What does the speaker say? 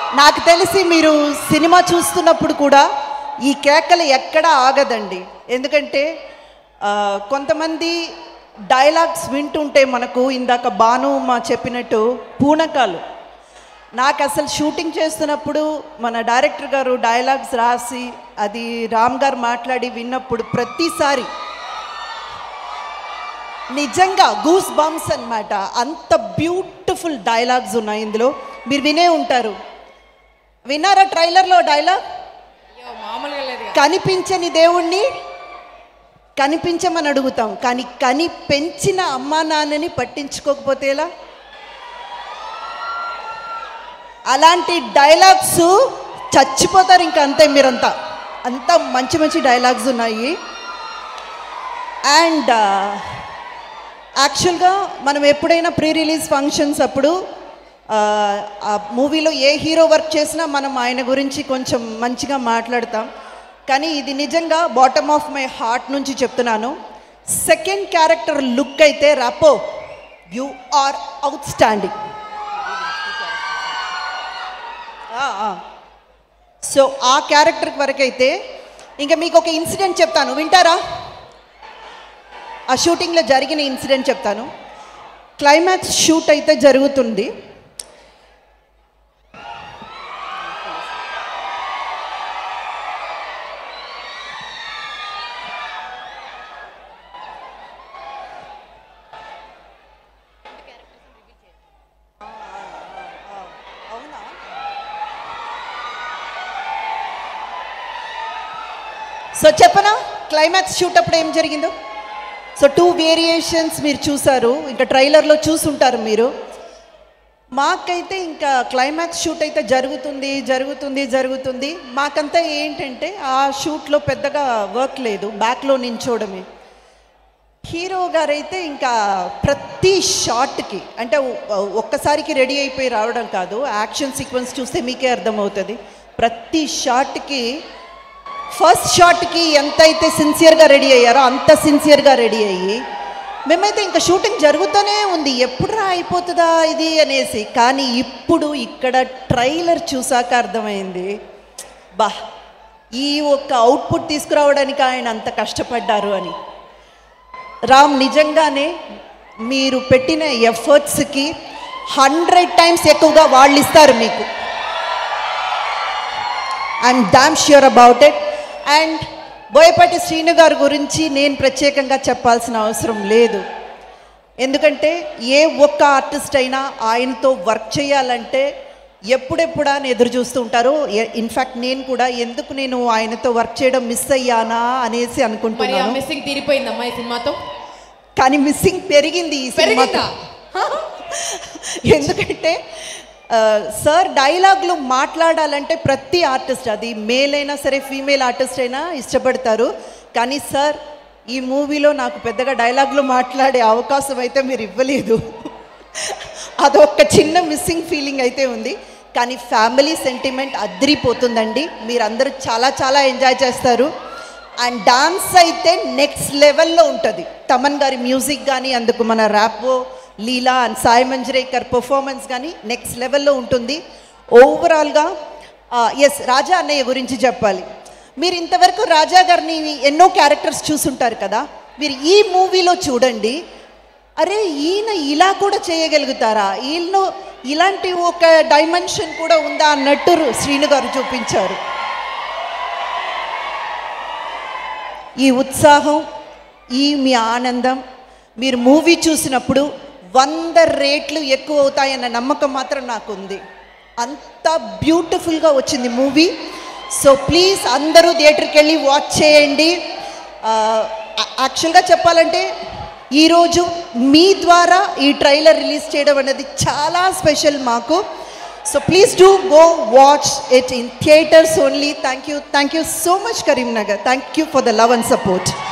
నాకు తెలిసి మీరు సినిమా చూస్తున్నప్పుడు కూడా ఈ కేకలు ఎక్కడ ఆగదండి. ఎందుకంటే కొంతమంది డైలాగ్స్ వింటుంటే మనకు ఇందాక భాను మా చెప్పినట్టు పూనకాలు. నాకు అసలు షూటింగ్ చేస్తున్నప్పుడు మన డైరెక్టర్ గారు డైలాగ్స్ రాసి అది రామ్ గారు మాట్లాడి విన్నప్పుడు ప్రతిసారి నిజంగా గూస్ బంప్స్ అన్నమాట. అంత బ్యూటిఫుల్ డైలాగ్స్ ఉన్నాయి ఇందులో. మీరు వినే ఉంటారు. విన్నారా ట్రైలర్లో డైలాగ్? కనిపించని దేవుణ్ణి కనిపించమని అడుగుతాం, కానీ పెంచిన అమ్మా నాన్నని పట్టించుకోకపోతే ఎలా? అలాంటి డైలాగ్స్ చచ్చిపోతారు ఇంకా, అంతే మీరంతా. అంత మంచి మంచి డైలాగ్స్ ఉన్నాయి. అండ్ యాక్చువల్గా మనం ఎప్పుడైనా ప్రీ రిలీజ్ ఫంక్షన్స్ అప్పుడు ఆ మూవీలో ఏ హీరో వర్క్ చేసినా మనం ఆయన గురించి కొంచెం మంచిగా మాట్లాడతాం. కానీ ఇది నిజంగా బాటమ్ ఆఫ్ మై హార్ట్ నుంచి చెప్తున్నాను. సెకండ్ క్యారెక్టర్ లుక్ అయితే Rapo, you are outstanding. So ఆ క్యారెక్టర్ వరకు అయితే ఇంకా మీకు ఒక ఇన్సిడెంట్ చెప్తాను, వింటారా? ఆ షూటింగ్లో జరిగిన ఇన్సిడెంట్ చెప్తాను. క్లైమాక్స్ షూట్ అయితే జరుగుతుంది. సో చెప్పనా క్లైమాక్స్ షూట్ అప్పుడు ఏం జరిగిందో? సో 2 వేరియేషన్స్ మీరు చూసారు, ఇంకా ట్రైలర్లో చూసుంటారు మీరు. మాకైతే ఇంకా క్లైమాక్స్ షూట్ అయితే జరుగుతుంది. మాకంతా ఏంటంటే ఆ షూట్లో పెద్దగా వర్క్ లేదు, బ్యాక్లో నించోవడమే. హీరో గారైతే ఇంకా ప్రతి షాట్కి, అంటే ఒక్కసారికి రెడీ అయిపోయి రావడం కాదు, యాక్షన్ సీక్వెన్స్ చూస్తే మీకే అర్థమవుతుంది. ప్రతి షాట్కి, ఫస్ట్ షాట్కి ఎంతైతే సిన్సియర్గా రెడీ అయ్యారో అంత సిన్సియర్గా రెడీ అయ్యి, మేమైతే ఇంకా షూటింగ్ జరుగుతూనే ఉంది, ఎప్పుడురా అయిపోతుందా ఇది అనేసి. కానీ ఇప్పుడు ఇక్కడ ట్రైలర్ చూసాక అర్థమైంది, బా ఈ ఒక్క అవుట్పుట్ తీసుకురావడానికి ఆయన అంత కష్టపడ్డారు అని. రామ్, నిజంగానే మీరు పెట్టిన ఎఫర్ట్స్కి 100 times ఎక్కువగా వాళ్ళు ఇస్తారు మీకు. I'm damn sure about it. And Boyapati Srinu గారి గురించి నేను ప్రత్యేకంగా చెప్పాల్సిన అవసరం లేదు. ఎందుకంటే ఏ ఒక్క ఆర్టిస్ట్ అయినా ఆయనతో వర్క్ చేయాలంటే ఎప్పుడెప్పుడా అని ఎదురు చూస్తూ ఉంటారు. ఇన్ఫ్యాక్ట్ నేను కూడా ఎందుకు నేను ఆయనతో వర్క్ చేయడం మిస్ అయ్యానా అనేసి అనుకుంటున్నాను. మిస్సింగ్ తీరిపోయిందమ్మా ఈ సినిమాతో. కానీ మిస్సింగ్ పెరిగింది ఈ సినిమాతో. ఎందుకంటే సార్ డైలాగులు మాట్లాడాలంటే ప్రతి ఆర్టిస్ట్, అది మేల్ అయినా సరే ఫీమేల్ ఆర్టిస్ట్ అయినా ఇష్టపడతారు. కానీ సార్ ఈ మూవీలో నాకు పెద్దగా డైలాగులు మాట్లాడే అవకాశం అయితే మీరు ఇవ్వలేదు. అదొక చిన్న మిస్సింగ్ ఫీలింగ్ అయితే ఉంది. కానీ ఫ్యామిలీ సెంటిమెంట్ అదిరిపోతుందండి. మీరందరూ చాలా చాలా ఎంజాయ్ చేస్తారు. అండ్ డాన్స్ అయితే నెక్స్ట్ లెవెల్లో ఉంటుంది. తమన్ గారి మ్యూజిక్ కానీ, అందుకు మన ర్యాపో లీలా అండ్ సాయి మంజ్రేకర్ పర్ఫార్మెన్స్ కానీ నెక్స్ట్ లెవెల్లో ఉంటుంది. ఓవరాల్గా ఎస్, రాజా అన్నయ్య గురించి చెప్పాలి. మీరు ఇంతవరకు రాజా గారిని ఎన్నో క్యారెక్టర్స్ చూసుంటారు కదా, మీరు ఈ మూవీలో చూడండి, అరే ఈయన ఇలా కూడా చేయగలుగుతారా, ఈయనలో ఇలాంటి ఒక డైమెన్షన్ కూడా ఉందా అన్నట్టు శ్రీను గారు చూపించారు. ఈ ఉత్సాహం, ఈ మీ ఆనందం మీరు మూవీ చూసినప్పుడు 100 రెట్లు ఎక్కువ అవుతాయన్న నమ్మకం మాత్రం నాకు ఉంది. అంత బ్యూటిఫుల్గా వచ్చింది మూవీ. సో ప్లీజ్ అందరూ థియేటర్కి వెళ్ళి వాచ్ చేయండి. యాక్చువల్గా చెప్పాలంటే ఈరోజు మీ ద్వారా ఈ ట్రైలర్ రిలీజ్ చేయడం అనేది చాలా స్పెషల్ మాకు. So please do go watch it in theatres only. Thank you so much Karimnagar. Thank you for the love and support.